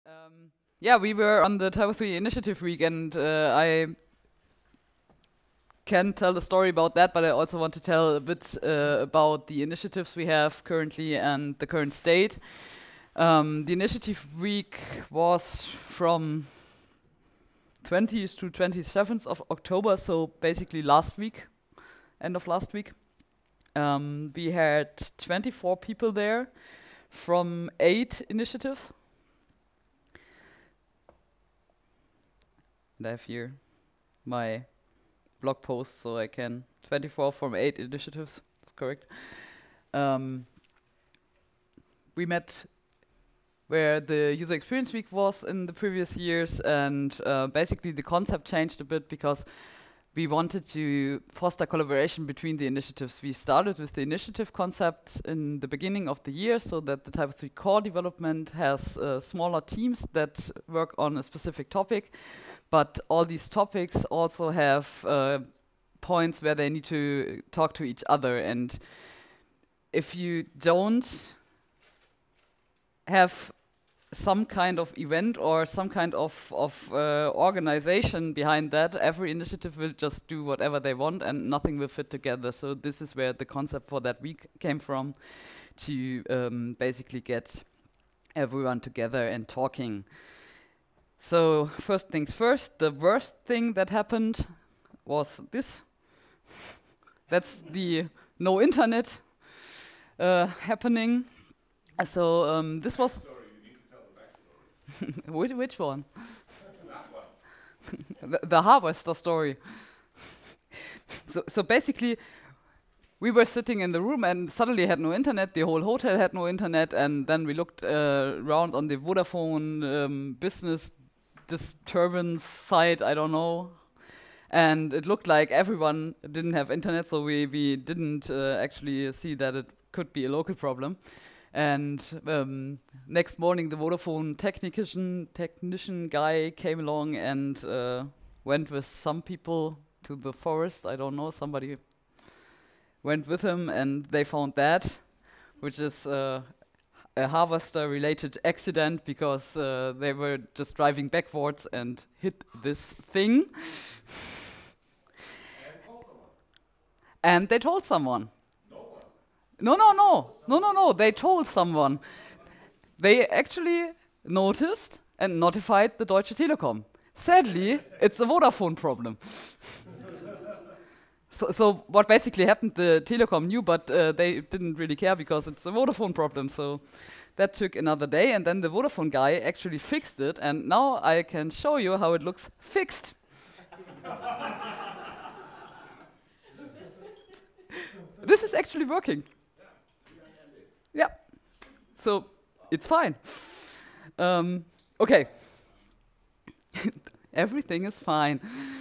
Yeah, we were on the Typo 3 Initiative Week, and I can tell the story about that, but I also want to tell a bit about the initiatives we have currently and the current state. The Initiative Week was from 20th to 27th of October, so basically last week, end of last week. We had 24 people there from 8 initiatives. And I have here my blog post, so I can 24 from 8 initiatives. That's correct. We met where the user experience week was in the previous years, and basically the concept changed a bit because we wanted to foster collaboration between the initiatives. We started with the initiative concept in the beginning of the year, so that the Typo 3 core development has smaller teams that work on a specific topic. But all these topics also have points where they need to talk to each other. And if you don't have some kind of event or some kind of organization behind that, every initiative will just do whatever they want and nothing will fit together. So this is where the concept for that week came from, to basically get everyone together and talking. So first things first, the worst thing that happened was this. That's the no internet happening. So this was which one? The harvester story. So basically, we were sitting in the room and suddenly had no internet. The whole hotel had no internet, and then we looked around on the Vodafone business disturbance site, I don't know, and it looked like everyone didn't have internet, so we didn't actually see that it could be a local problem. And next morning the Vodafone technician guy came along and went with some people to the forest, I don't know, somebody went with him, and they found that, which is a harvester-related accident because they were just driving backwards and hit this thing. And they told someone. No, they told someone. They actually noticed and notified the Deutsche Telekom. Sadly, it's a Vodafone problem. So what basically happened, the Telekom knew, but they didn't really care because it's a Vodafone problem. So that took another day, and then the Vodafone guy actually fixed it, and now I can show you how it looks fixed. This is actually working. Yeah. So it's fine. Okay. Everything is fine.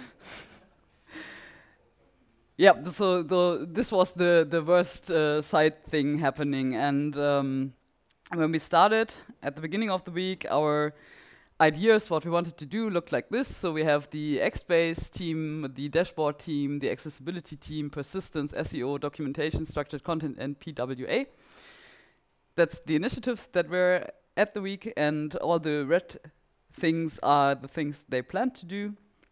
Yeah, so this was the worst side thing happening, and when we started at the beginning of the week, our ideas, what we wanted to do, looked like this. So we have the XBase team, the dashboard team, the accessibility team, persistence, SEO, documentation, structured content, and PWA. That's the initiatives that were at the week, and all the red things are the things they plan to do.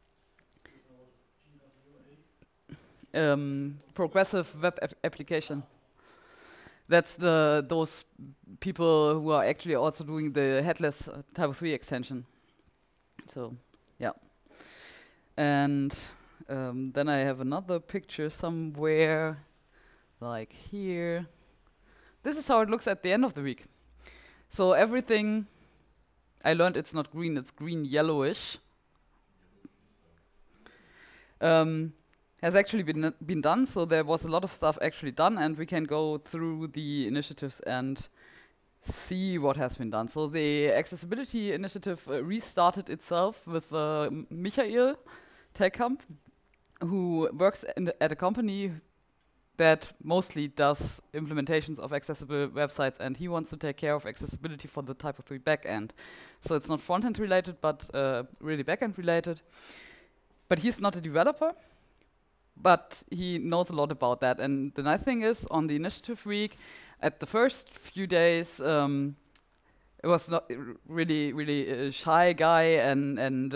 Progressive web application. That's those people who are actually also doing the headless Typo 3 extension. So, yeah. And then I have another picture somewhere, like here. This is how it looks at the end of the week. So everything, I learned it's not green, it's green yellowish. Has actually been done, so there was a lot of stuff actually done, and we can go through the initiatives and see what has been done. So the accessibility initiative restarted itself with Michael Telkamp, who works at a company that mostly does implementations of accessible websites, and he wants to take care of accessibility for the Typo 3 backend. So it's not front-end related, but really backend related. But he's not a developer, but he knows a lot about that. And the nice thing is, on the initiative week, at the first few days, it was not really a shy guy and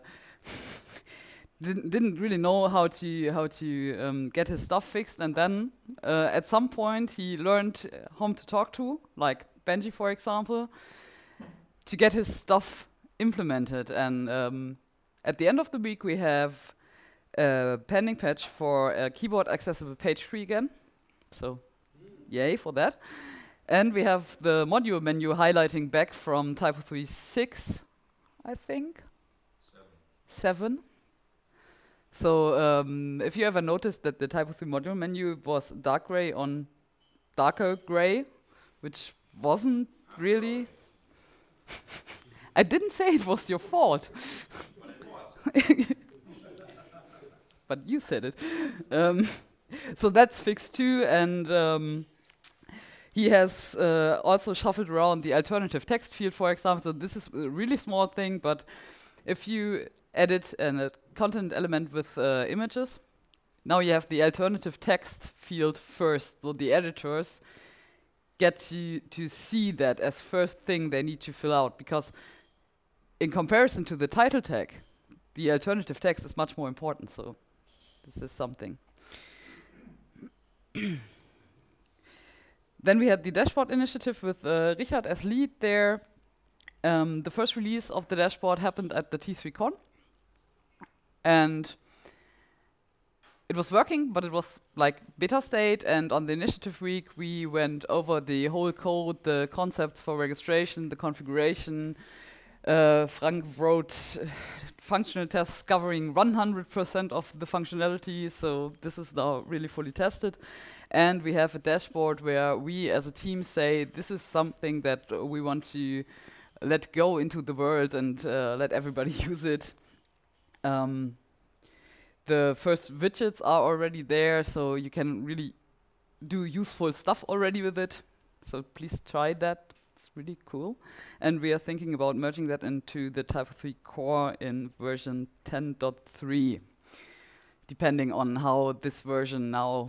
didn't really know how to get his stuff fixed. And then at some point he learned whom to talk to, like Benji, for example, to get his stuff implemented. And at the end of the week, we have a pending patch for a keyboard accessible page tree again. So, yay for that. And we have the module menu highlighting back from Typo 3.6, I think. 7. So if you ever noticed that the Typo 3 module menu was dark gray on darker gray, which wasn't really... I didn't say it was your fault. But it was. But you said it. So that's fixed too, and he has also shuffled around the alternative text field, for example. So this is a really small thing, but if you edit a content element with images, now you have the alternative text field first. So the editors get to see that as first thing they need to fill out, because in comparison to the title tag, the alternative text is much more important. So this is something. Then we had the dashboard initiative with Richard as lead there. The first release of the dashboard happened at the T3Con. And it was working, but it was like beta state. And on the initiative week, we went over the whole code, the concepts for registration, the configuration. Frank wrote functional tests covering 100% of the functionality. So this is now really fully tested. And we have a dashboard where we as a team say, this is something that we want to let go into the world and let everybody use it. The first widgets are already there, so you can really do useful stuff already with it. So please try that. It's really cool. And we are thinking about merging that into the Typo 3 core in version 10.3, depending on how this version now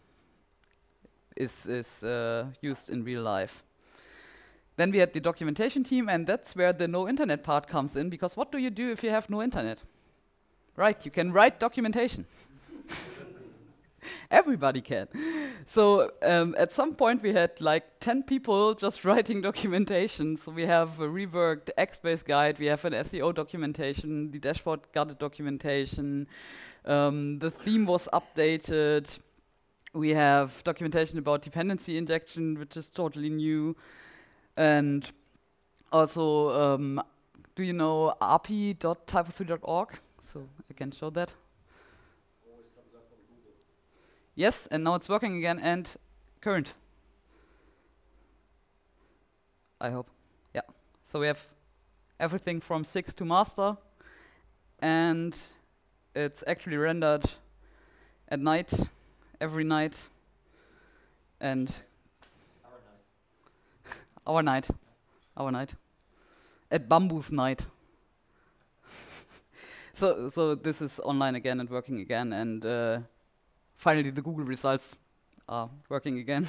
is used in real life. Then we had the documentation team, and that's where the no internet part comes in, because what do you do if you have no internet? Right, you can write documentation. Everybody can. So at some point we had like 10 people just writing documentation. So we have a reworked XBase guide, we have an SEO documentation, the dashboard got a documentation, the theme was updated, we have documentation about dependency injection, which is totally new, and also, do you know api.typo3.org? So I can show that. Always comes up on Google. Yes, and now it's working again and current. I hope. Yeah. So we have everything from 6 to master, and it's actually rendered at night, every night, and our night, at Bamboo's night. So this is online again and working again, and finally the Google results are working again.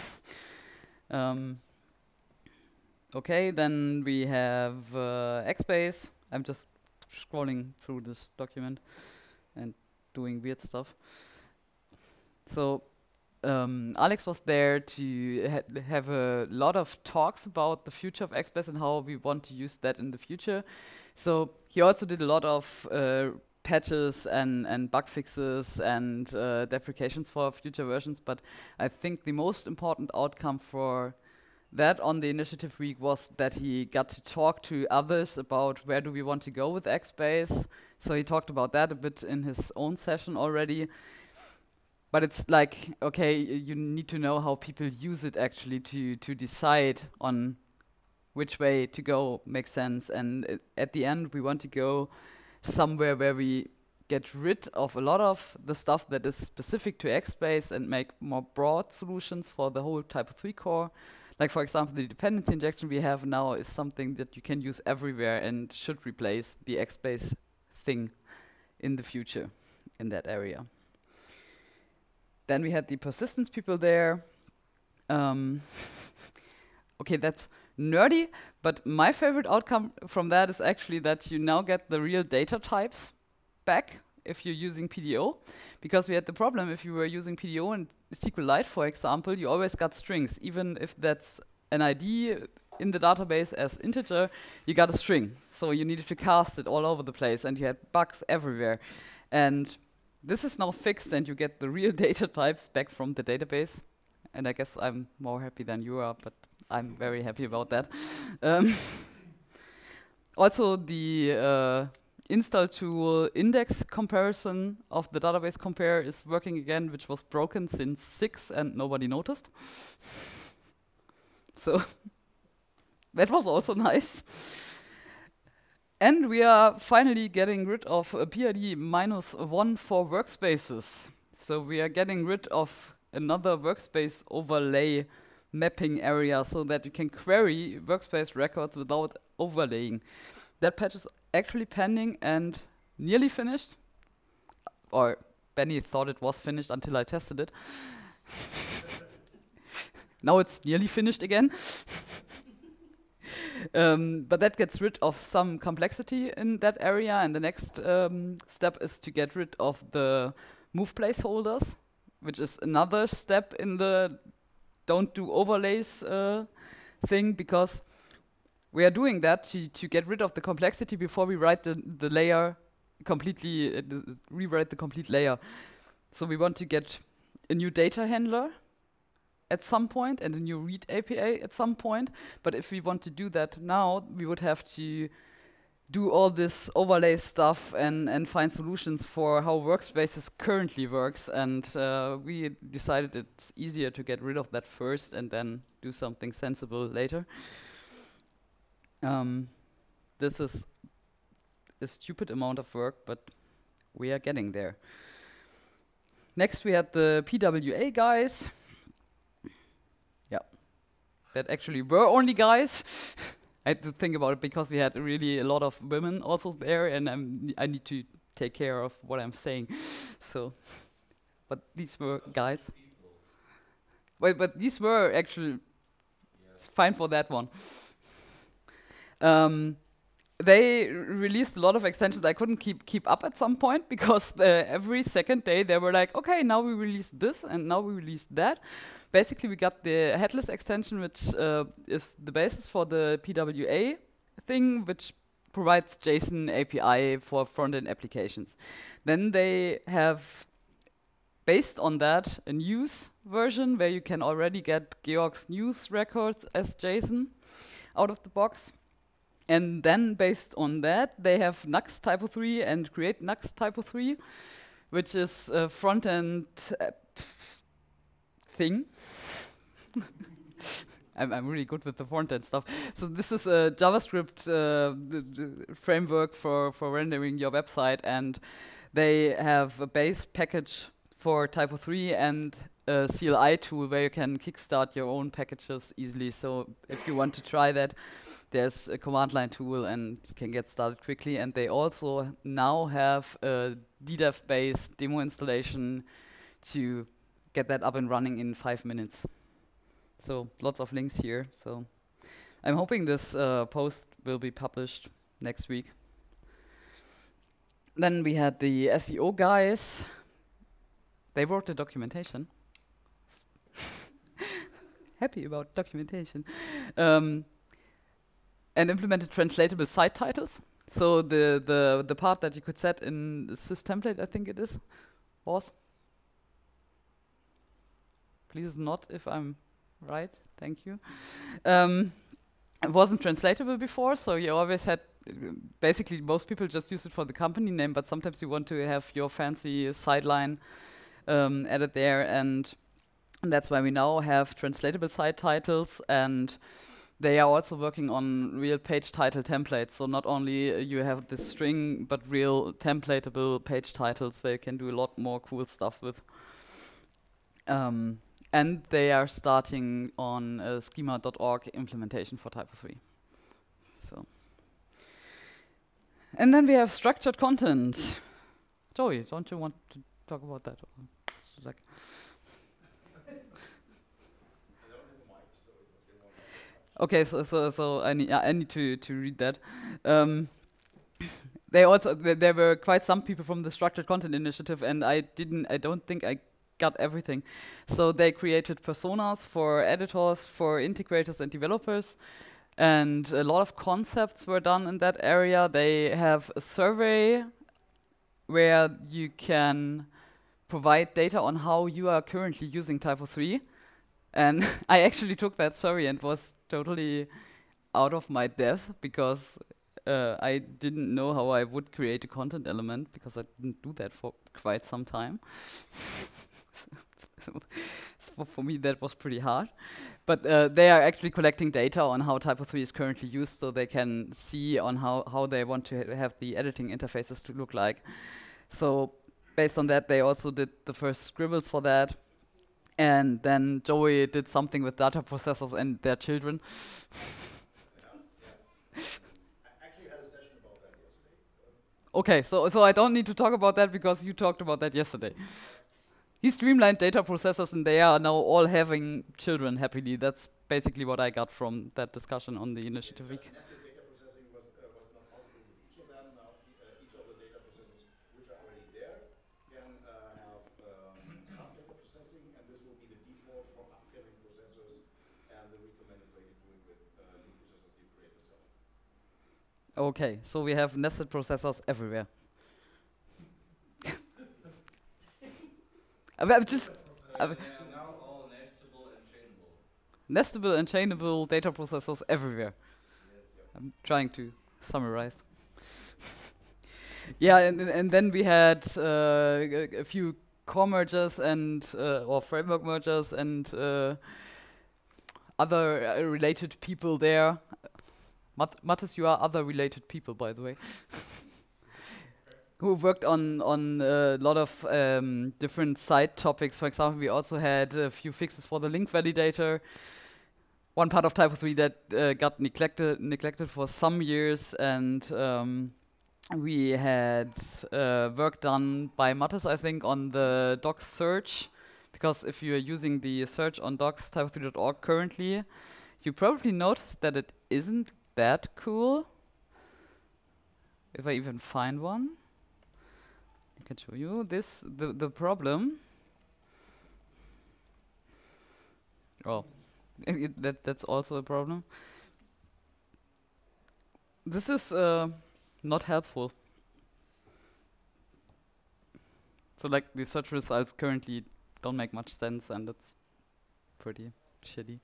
Okay, then we have XBase. I'm just scrolling through this document and doing weird stuff. So Alex was there to have a lot of talks about the future of XBase and how we want to use that in the future. So he also did a lot of patches and bug fixes and deprecations for future versions, but I think the most important outcome for that on the initiative week was that he got to talk to others about where do we want to go with XBase. So he talked about that a bit in his own session already. But it's like, okay, you need to know how people use it actually to decide on which way to go makes sense. And at the end, we want to go somewhere where we get rid of a lot of the stuff that is specific to XBase and make more broad solutions for the whole Typo 3 core. Like, for example, the dependency injection we have now is something that you can use everywhere and should replace the XBase thing in the future in that area. Then we had the persistence people there. Okay, that's nerdy, but my favorite outcome from that is actually that you now get the real data types back if you're using PDO, because we had the problem if you were using PDO and SQLite, for example, you always got strings, even if that's an ID in the database as integer, you got a string. So you needed to cast it all over the place, and you had bugs everywhere. And this is now fixed, and you get the real data types back from the database. And I guess I'm more happy than you are, but I'm very happy about that. Also, the install tool index comparison of the database compare is working again, which was broken since 6 and nobody noticed. So that was also nice. And we are finally getting rid of PID -1 for workspaces. So we are getting rid of another workspace overlay mapping area so that you can query workspace records without overlaying. That patch is actually pending and nearly finished. Or Benny thought it was finished until I tested it. Now it's nearly finished again. But that gets rid of some complexity in that area, and the next step is to get rid of the move placeholders, which is another step in the don't do overlays thing, because we are doing that to get rid of the complexity before we write the layer completely, rewrite the complete layer. So we want to get a new data handler at some point and a new read API at some point. But if we want to do that now, we would have to do all this overlay stuff and find solutions for how workspaces currently works. And we decided it's easier to get rid of that first and then do something sensible later. This is a stupid amount of work, but we are getting there. Next, we had the PWA guys. Yeah, that actually were only guys. I had to think about it because we had really a lot of women also there, and I need to take care of what I'm saying. So, but these were guys. Wait, but these were actually it's fine for that one. They released a lot of extensions I couldn't keep up at some point, because every second day they were like, okay, now we released this and now we released that. Basically, we got the headless extension, which is the basis for the PWA thing, which provides JSON API for front-end applications. Then they have, based on that, a news version where you can already get Georg's news records as JSON out of the box. And then based on that, they have Nux Typo 3 and Create Nux Typo 3, which is a front-end thing. I'm really good with the front-end stuff. So this is a JavaScript framework for rendering your website, and they have a base package for Typo 3 and a CLI tool where you can kickstart your own packages easily. So if you want to try that, there's a command line tool and you can get started quickly. And they also now have a DDEV-based demo installation to get that up and running in 5 minutes. So lots of links here. So I'm hoping this post will be published next week. Then we had the SEO guys. They wrote the documentation. Happy about documentation. And implemented translatable site titles. So the part that you could set in the sys template, I think it is, was. Please not if I'm right. Thank you. It wasn't translatable before, so you always had, basically most people just use it for the company name, but sometimes you want to have your fancy sideline added there, and that's why we now have translatable site titles, and they are also working on real page title templates. So not only you have this string, but real templatable page titles where you can do a lot more cool stuff with. And they are starting on a schema.org implementation for Typo 3. So, and then we have structured content. Joey, don't you want to talk about that? Okay, so I need to read that. Um, they also there were quite some people from the Structured Content Initiative, and I don't think I got everything. So they created personas for editors, for integrators and developers, and a lot of concepts were done in that area. They have a survey where you can provide data on how you are currently using Typo 3. And I actually took that survey and was totally out of my depth because I didn't know how I would create a content element because I didn't do that for quite some time. So for me, that was pretty hard. But they are actually collecting data on how Typo 3 is currently used so they can see on how they want to have the editing interfaces to look like. So based on that, they also did the first scribbles for that. And then Joey did something with data processors and their children. I actually had a session about that yesterday. Okay, so I don't need to talk about that because you talked about that yesterday. He streamlined data processors and they are now all having children happily. That's basically what I got from that discussion on the initiative week. Nested data processing was not possible with each of them. Now each of the data processors which are already there can have some data processing, and this will be the default for upcoming processors and the recommended way to do it with new processors you create yourself. Okay, so we have nested processors everywhere. I'm just They are now all nestable and chainable. nestable and chainable data processors everywhere. Yes. I'm trying to summarize. Yeah, and then we had a few core mergers and or framework mergers and other related people there. Mathis, you are other related people, by the way, who worked on a lot of different side topics. For example, we also had a few fixes for the link validator. One part of Typo 3 that got neglected for some years, and we had work done by Mathis, I think, on the docs search, because if you are using the search on docs typo3.org currently, you probably noticed that it isn't that cool. If I even find one, I can show you this. The problem. Oh, that's also a problem. This is not helpful. So like the search results currently don't make much sense, and it's pretty shitty.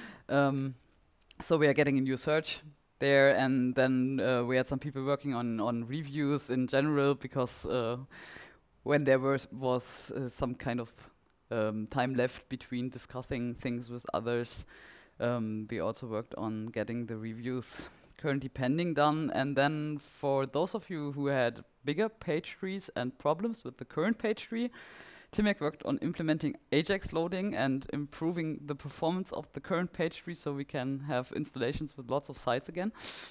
So we are getting a new search there, and then we had some people working on reviews in general, because when there was some kind of time left between discussing things with others, we also worked on getting the reviews currently pending done. And then for those of you who had bigger page trees and problems with the current page tree, Timek worked on implementing Ajax loading and improving the performance of the current page tree so we can have installations with lots of sites again.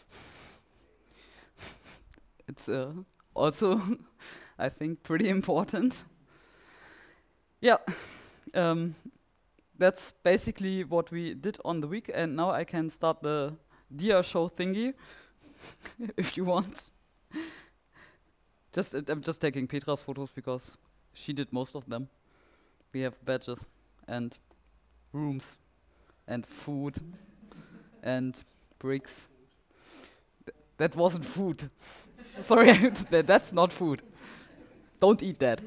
It's also, I think, pretty important. Yeah, that's basically what we did on the week, and now I can start the Dia show thingy, if you want. I'm just taking Petra's photos because she did most of them. We have badges and rooms and food and bricks. That wasn't food. Sorry, that's not food. Don't eat that.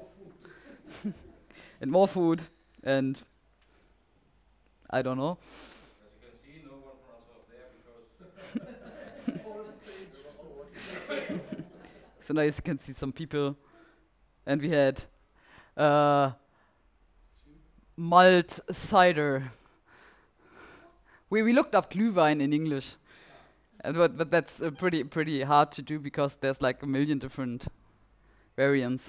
And more food and I don't know. As you can see, no one from us was there because So now you can see some people, and we had malt cider. We looked up Glühwein in English, but that's pretty hard to do because there's like a million different variants.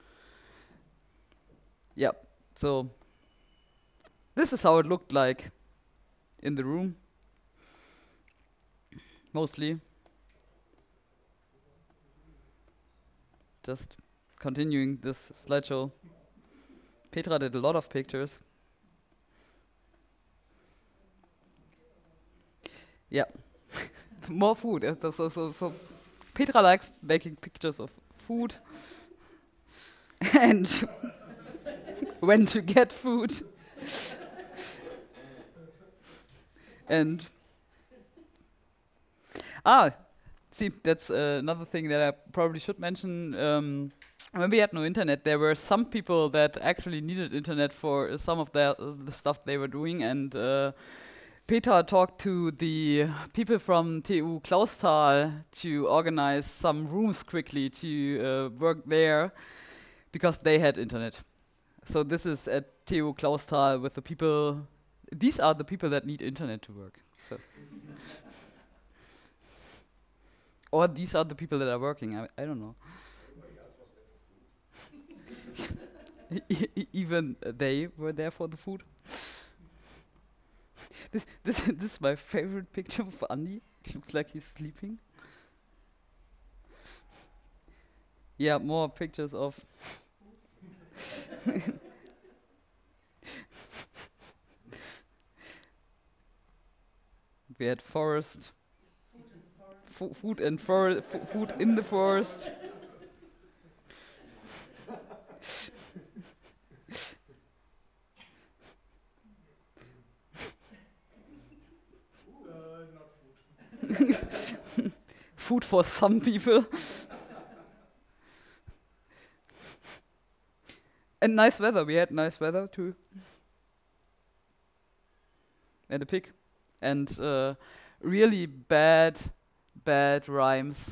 Yep. So this is how it looked like in the room, mostly. Just continuing this slideshow. Petra did a lot of pictures. Yeah, more food. So Petra likes making pictures of food and when to get food. And see, that's another thing that I probably should mention. When we had no internet, there were some people that actually needed internet for some of the stuff they were doing, and Peter talked to the people from TU Clausthal to organize some rooms quickly to work there because they had internet. So this is at TU Clausthal with the people. These are the people that need internet to work. So. Or these are the people that are working. I don't know. Even they were there for the food. This is my favorite picture of Andy. It looks like he's sleeping. Yeah, more pictures of. We had forest. Food and forest. Food in the forest. Not food. Food for some people. And nice weather. We had nice weather too. And a pig. And really bad rhymes.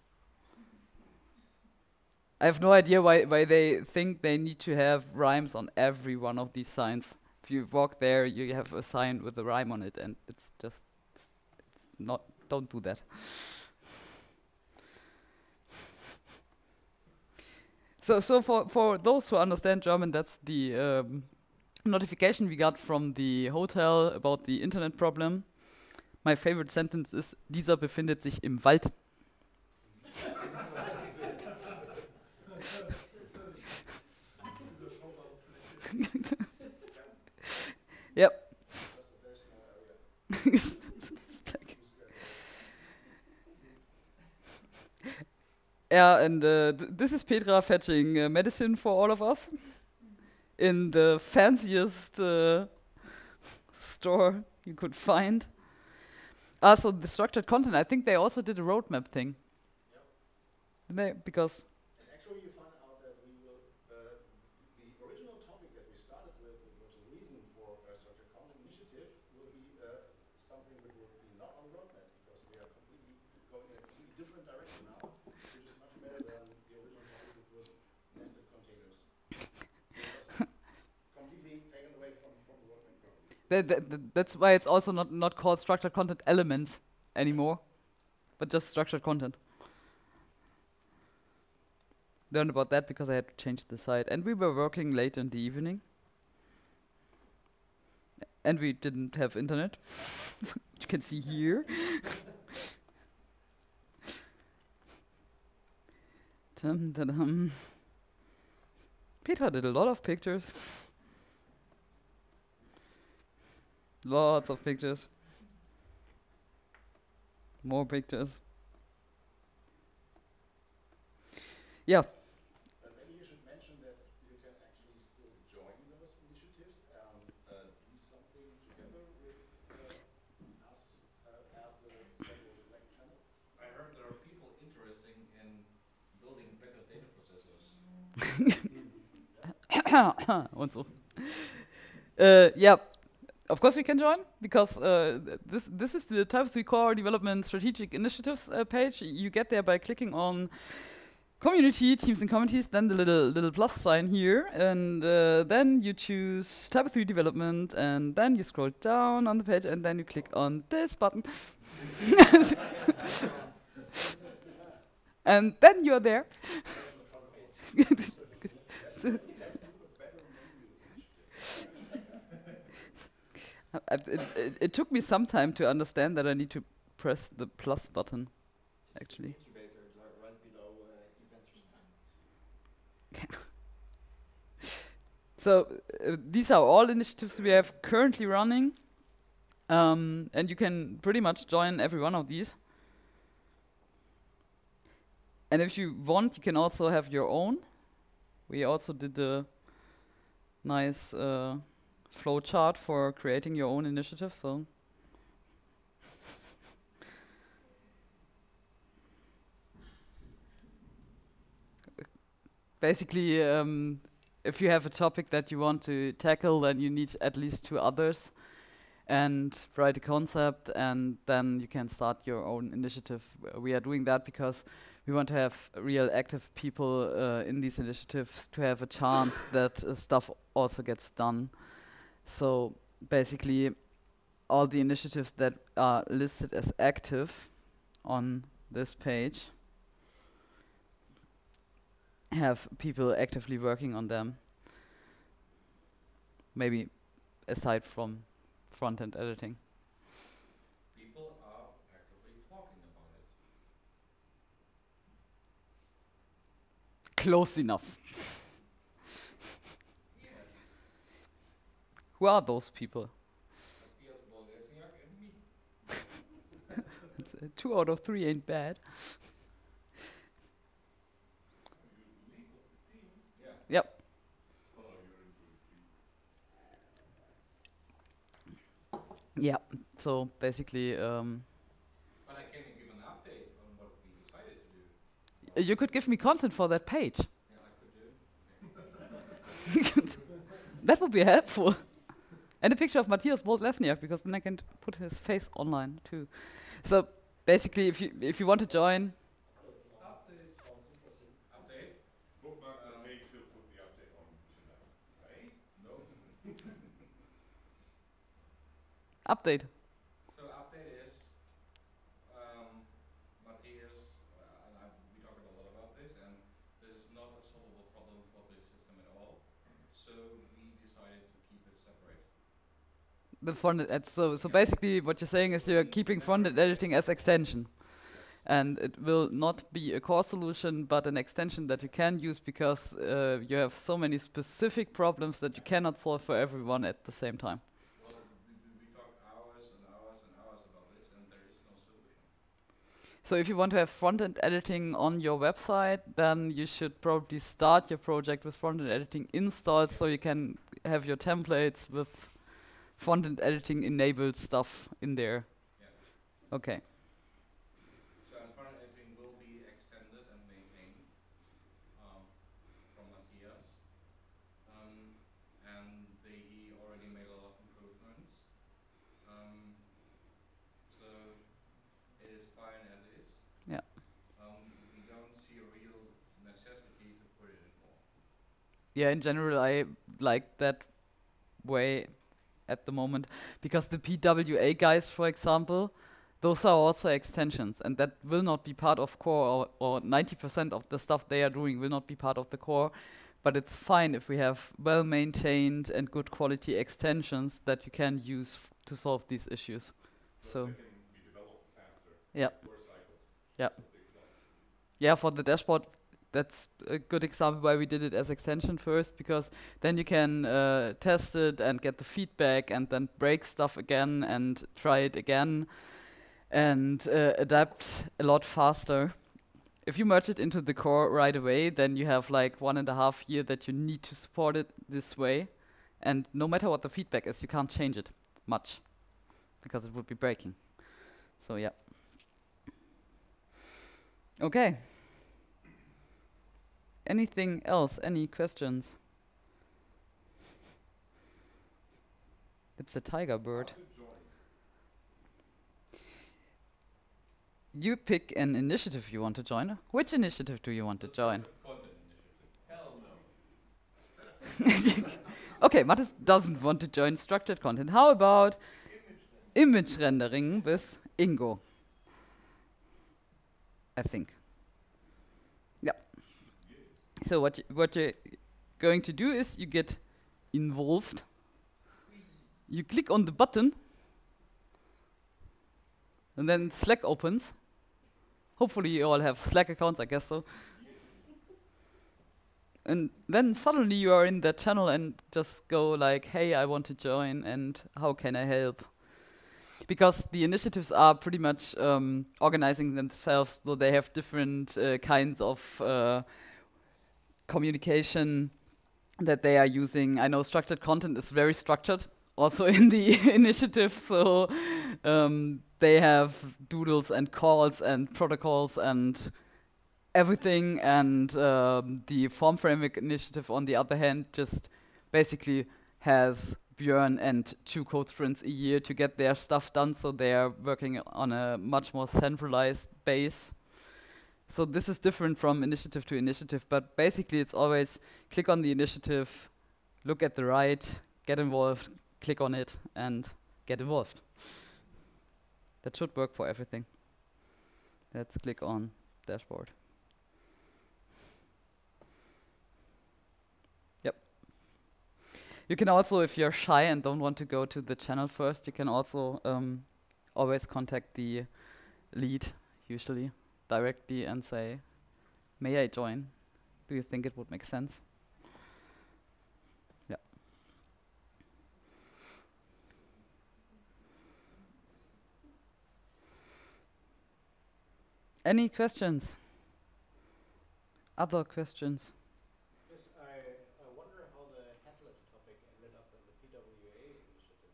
I have no idea why they think they need to have rhymes on every one of these signs. If you walk there, you have a sign with a rhyme on it, and it's not. Don't do that. So for those who understand German, that's the notification we got from the hotel about the internet problem. My favorite sentence is: Dieser befindet sich im Wald. Yep. Yeah, and this is Petra fetching medicine for all of us in the fanciest store you could find. So the structured content, I think they also did a roadmap thing. Didn't they? Because And actually, you find out that we will, the original topic that we started with, which was the reason for structured content initiative, will be something that will be not on the roadmap because we are completely going in a completely different direction now, which is much better than the original topic, which was nested containers. Completely taken away from the roadmap probably. that's why it's also not called structured content elements anymore, but just structured content. Learned about that because I had to change the site, and we were working late in the evening, and we didn't have internet. You can see here. Dum-da-dum. Petra did a lot of pictures. Lots of pictures. More pictures. Yeah. But maybe you should mention that you can actually still join those initiatives and do something together with us at the Central Select channel. I heard there are people interested in building better data processors. Und so. Yeah, of course we can join because this is the Type 3 Core Development Strategic Initiatives page. You get there by clicking on Community, Teams and Communities, then the little plus sign here, and then you choose Type 3 Development, and then you scroll down on the page, and then you click on this button. And then you're there. It took me some time to understand that I need to press the plus button, actually. Incubator right below event time. So these are all initiatives we have currently running, And you can pretty much join every one of these. And if you want, you can also have your own. We also did a nice flow chart for creating your own initiative. So basically, if you have a topic that you want to tackle, then you need at least 2 others and write a concept, and then you can start your own initiative. We are doing that because we want to have real active people in these initiatives to have a chance that stuff also gets done. So basically, all the initiatives that are listed as active on this page have people actively working on them. Maybe aside from front-end editing. People are actively talking about it. Close enough. Yes. Who are those people? Matthias Bolesniak and me. It's, 2 out of 3 ain't bad. Yeah. Yep. Yeah. So basically, But I can give an update on what we decided to do. you could give me content for that page. Yeah, I could do. That would be helpful. And a picture of Matthias Bolt-Lesniak, because then I can put his face online too. So basically, if you want to join, Update. Bookmark the page, we'll put the update on tonight. Right? No? update. So update is Matthias, we talked a lot about this, and this is not a solvable problem for this system at all. So we decided to keep it separate. The front-end so basically what you're saying is you're keeping front-end editing as extension. And it will not be a core solution, but an extension that you can use because you have so many specific problems that you cannot solve for everyone at the same time. Well, we talked hours and hours and hours about this, and there is no solution. So if you want to have front-end editing on your website, then you should probably start your project with front-end editing installed so you can have your templates with front-end editing enabled stuff in there. Yeah. Okay. So front editing will be extended and maintained from Matthias. And he already made a lot of improvements. So it is fine as is. Yeah. We don't see a real necessity to put it in core. Yeah, in general, I like that way at the moment because the PWA guys, for example, those are also extensions, and that will not be part of core, or 90% of the stuff they are doing will not be part of the core. But it's fine if we have well-maintained and good quality extensions that you can use to solve these issues. So, They can be developed faster. yeah. More cycles. Yeah. That's a big plus. Yeah, for the dashboard, that's a good example why we did it as extension first, because then you can test it and get the feedback and then break stuff again and try it again and adapt a lot faster. If you merge it into the core right away, then you have like 1.5 years that you need to support it this way. And no matter what the feedback is, you can't change it much because it would be breaking. So yeah. Okay. Anything else? Any questions? It's a tiger bird. You pick an initiative you want to join. Which initiative do you want to join? Content initiative. Hell no. Okay, Mathis doesn't want to join structured content. How about image rendering with Ingo? I think. Yeah. So what you're going to do is you get involved. You click on the button, and then Slack opens. Hopefully you all have Slack accounts, I guess so. And then suddenly you are in that channel and just go like, hey, I want to join, and how can I help? because the initiatives are pretty much organizing themselves, so they have different kinds of communication that they are using. I know structured content is very structured, also in the initiative, so they have doodles and calls and protocols and everything, and the Form Framework initiative, on the other hand, just basically has Björn and 2 code sprints a year to get their stuff done, so they are working on a much more centralized base. So this is different from initiative to initiative, but basically it's always click on the initiative, look at the right, get involved, click on it, and get involved. That should work for everything. Let's click on dashboard. Yep. You can also, if you're shy and don't want to go to the channel first, you can also always contact the lead, usually, directly and say, may I join? Do you think it would make sense? Yeah. Any questions? Other questions? Yes, I wonder how the headless topic ended up in the PWA initiative.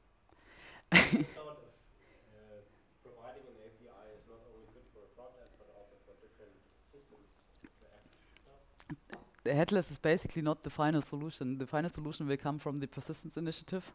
I thought of providing an API is not only good for a front end, but also for different systems to access stuff. The headless is basically not the final solution. The final solution will come from the persistence initiative.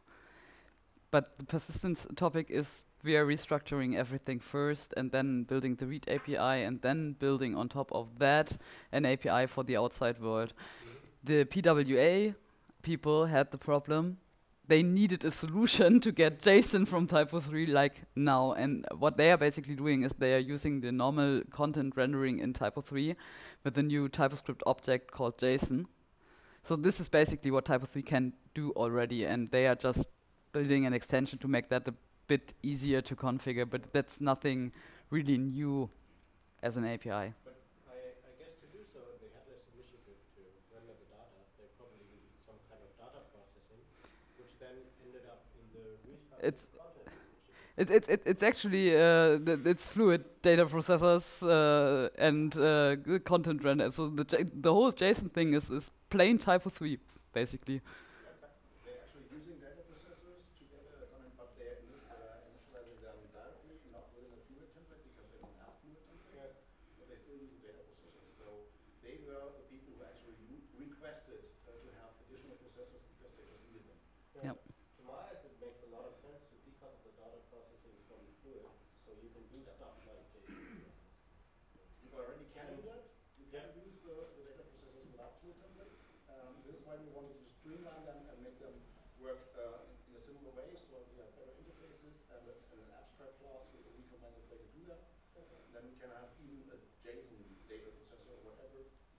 But the persistence topic is we are restructuring everything first and then building the read API and then building on top of that an API for the outside world. The PWA people had the problem. They needed a solution to get JSON from Typo 3 like now. And what they are basically doing is they are using the normal content rendering in Typo 3 with a new TypoScript object called JSON. So this is basically what Typo 3 can do already, and they are just building an extension to make that a bit easier to configure, but that's nothing really new as an API. But I guess to do so, they had this initiative to render the data. They probably needed some kind of data processing, which then ended up in the restructured content initiative. It's actually it's fluid data processors and content render. So the whole JSON thing is plain Typo 3 basically. They're actually using data processors to get a content, but they're initializing them directly, not within a fluid template because they don't have fluid templates. But they still use data processors. So they were the people who actually requested to have additional processors because they just needed them. Yep. To my eyes, it makes a lot of sense to decouple the data processing from the fluid, so you can do stuff like JSON. You already can do that. You can use the data processors without fluid templates. This is why we wanted to streamline them and make them work in a similar way. So we have better interfaces and an abstract class with a recommended way to do that. Then we can have even a JSON data processor or whatever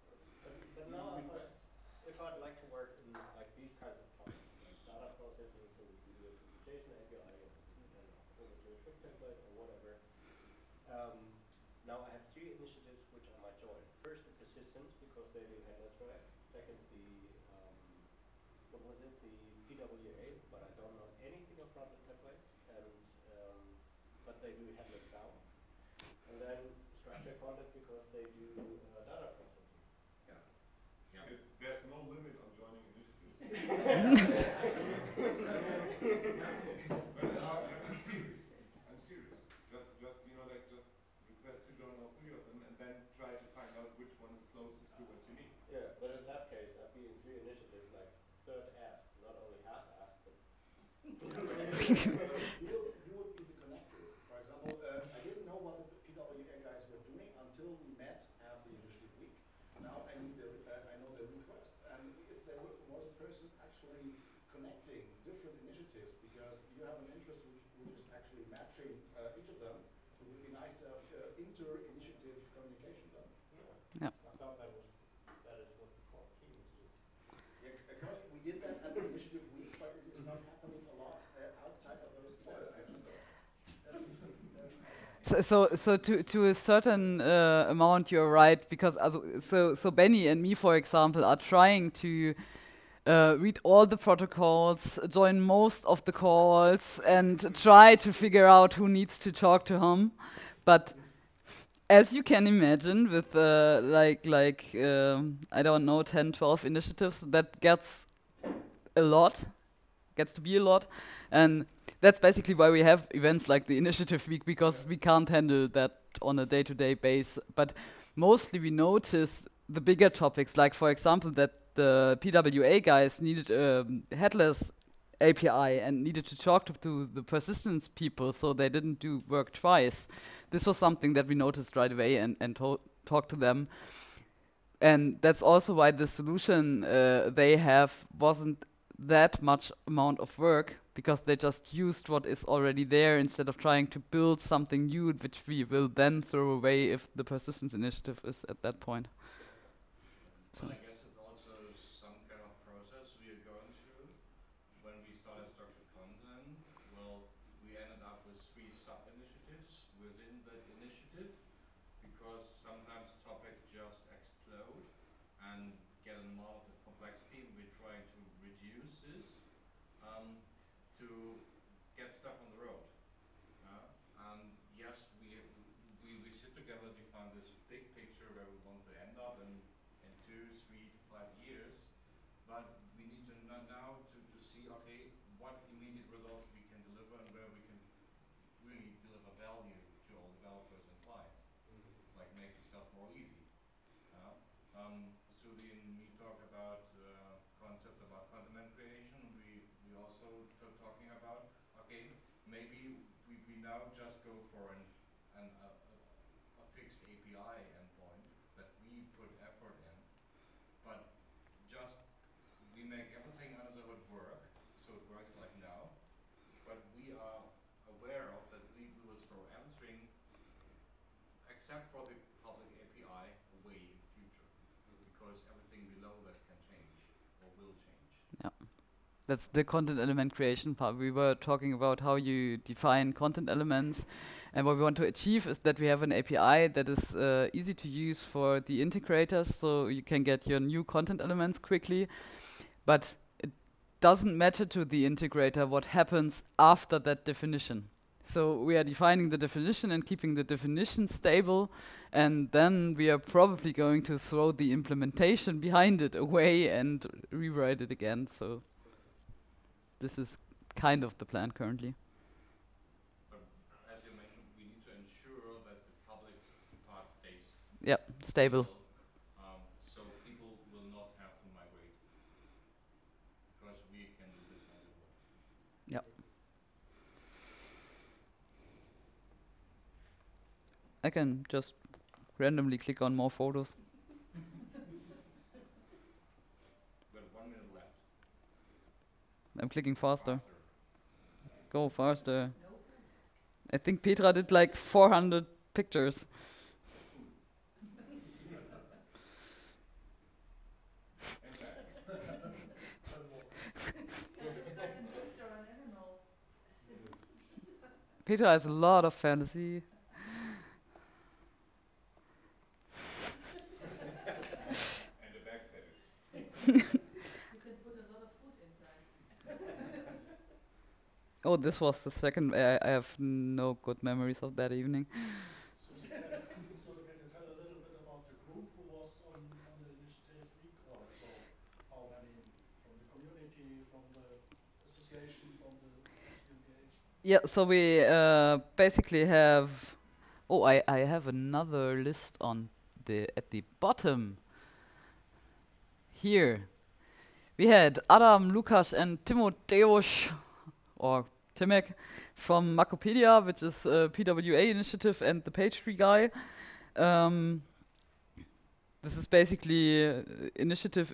But now request. if I'd like to work in like these kinds of topics, like data processing, so we can do it to the JSON API and then over to a trick template or whatever. Now I have 3 initiatives which I might join. First, the persistence, because they do headless React. Second, the what was it? The PWA, but I don't know anything of frontend templates, and but they do headless down. And then structured content because they do data processing. There's no limit on joining initiatives. I'm serious. I'm serious. Just request to join all 3 of them and then try to find out which one is closest to what you need. Yeah, but in that case, I'd be in 3 initiatives, like third asked, not only half asked, but You would be the connector. For example, I didn't know what the PWA guys were doing until we met at the initiative week. Now I know the requests, and if there was a person actually connecting different initiatives because you have an interest which is actually matching each of them, it would be nice to have inter-initiative communication done. Yeah. I thought that is what the core team is doing. Yeah, because we did that at the initiative week, but it is not happening a lot outside of those So to a certain amount, you're right, because so Benny and me, for example, are trying to read all the protocols, join most of the calls, and try to figure out who needs to talk to whom. But as you can imagine, with I don't know, 10, 12 initiatives, that gets a lot, gets to be a lot. And that's basically why we have events like the Initiative Week, because we can't handle that on a day-to-day base. But mostly we notice the bigger topics, like for example, that the PWA guys needed a headless API and needed to talk to the persistence people, so they didn't do work twice. This was something that we noticed right away and talked to them. And that's also why the solution they have wasn't that much amount of work, because they just used what is already there instead of trying to build something new, which we will then throw away if the persistence initiative is at that point. Well, I guess it's also some kind of process we are going through. When we started structured content, well, we ended up with 3 sub-initiatives within that initiative, because sometimes topics just explode and get an amount of complexity. We're trying to reduce this to get stuff on the road. And yes, we sit together, define this big picture where we want to end up in 2, 3 to 5 years, but we need to now to see, okay, what immediate results we can deliver and where we can really deliver value to all developers and clients, like making stuff more easy. Sudi and me talked about concepts about content creation. We also talking about, okay, maybe we now just go for a fixed API endpoint that we put effort in, but just we make everything under the hood work, so it works like now, but we are aware of that we will throw everything except for the public API away in the future, because everything below that can change or will change. Yeah. That's the content element creation part. We were talking about how you define content elements, and what we want to achieve is that we have an API that is easy to use for the integrators, so you can get your new content elements quickly, but it doesn't matter to the integrator what happens after that definition. So we are defining the definition and keeping the definition stable, and then we are probably going to throw the implementation behind it away and rewrite it again. So this is kind of the plan currently. But as you mentioned, we need to ensure that the public part stays Yep, stable. so people will not have to migrate, because we can do this on the road. Yep. I can just randomly click on more photos. We have 1 minute left. I'm clicking faster. Go faster. I think Petra did like 400 pictures. Petra has a lot of fantasy. And a back fetish. Oh, this was the second. I have no good memories of that evening. So can you tell a little bit about the group who was on the initiative week, or so how many from the community, from the association, from the GmbH? Yeah, so we basically have. Oh, I have another list on at the bottom. Here, we had Adam, Lukas, and Timotheus, or Timek, from Macopedia, which is a PWA initiative, and the PageTree guy. This is basically initiative,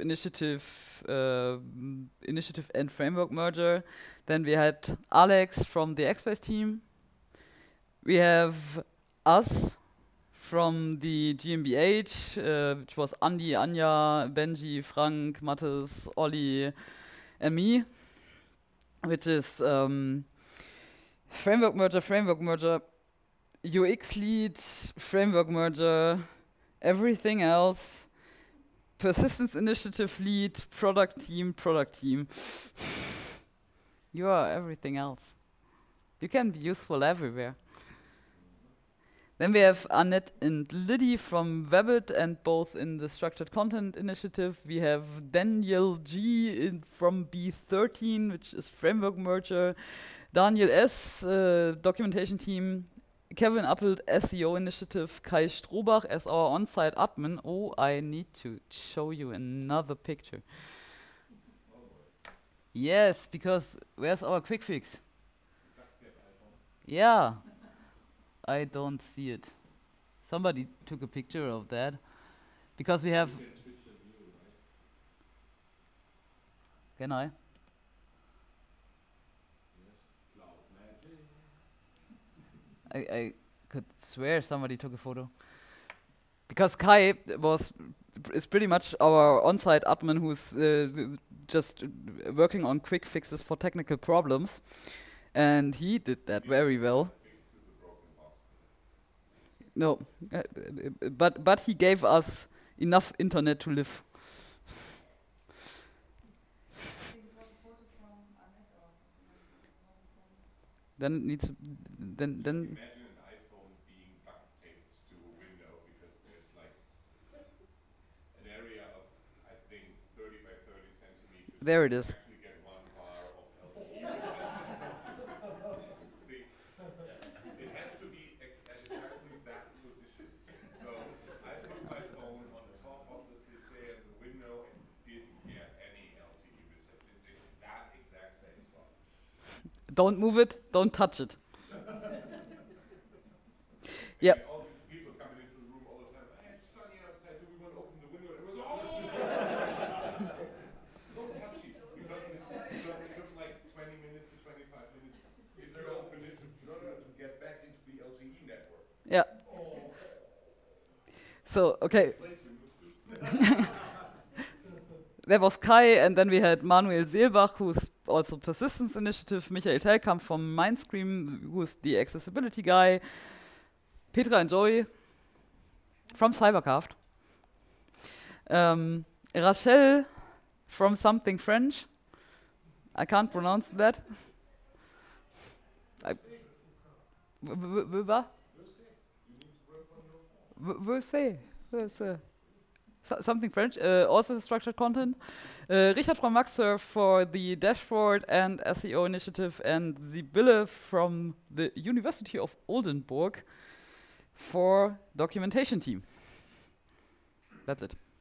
and framework merger. Then we had Alex from the XSpace team. We have us from the GmbH, which was Andy, Anja, Benji, Frank, Mathis, Olli, and me, which is framework merger, UX lead, framework merger, everything else, persistence initiative lead, product team. You are everything else. You can be useful everywhere. Then we have Annette and Liddy from Webbit, and both in the Structured Content Initiative. We have Daniel G from B13, which is framework merger. Daniel S, documentation team. Kevin Appelt, SEO initiative. Kai Strohbach as our on-site admin. Oh, I need to show you another picture. Yes, because where's our quick fix? Yeah. I don't see it. Somebody took a picture of that. Because we have... Can I? I could swear somebody took a photo. Because Kai is pretty much our on-site admin who's just working on quick fixes for technical problems. And he did that very well. No, but he gave us enough internet to live. Then it needs then Imagine an iPhone being duct taped to a window because there's like an area of, I think, 30 by 30 centimeters. There it is. You actually get 1 bar of LTE. See, it has to be at exactly that position. So I put my phone on the top of the PC and the window and didn't get any LTE reception. It's that exact same spot. Don't move it, don't touch it. Yep. And all these people coming into the room all the time. Hey, it's sunny outside. Do we want to open the window? And everyone's don't touch it. Because it looks like 20 minutes to 25 minutes. If you open it in order to get back into the LTE network. Yeah. So, okay. Place we moved to. There was Kai, and then we had Manuel Seelbach, who's also Persistence Initiative, Michael Telkamp from Mindscream, who's the accessibility guy, Petra and Joey from Cybercraft, Rachel from something French. I can't pronounce that. Something French, also structured content. Richard from Maxsurf for the dashboard and SEO initiative, and Sibylle from the University of Oldenburg for documentation team. That's it.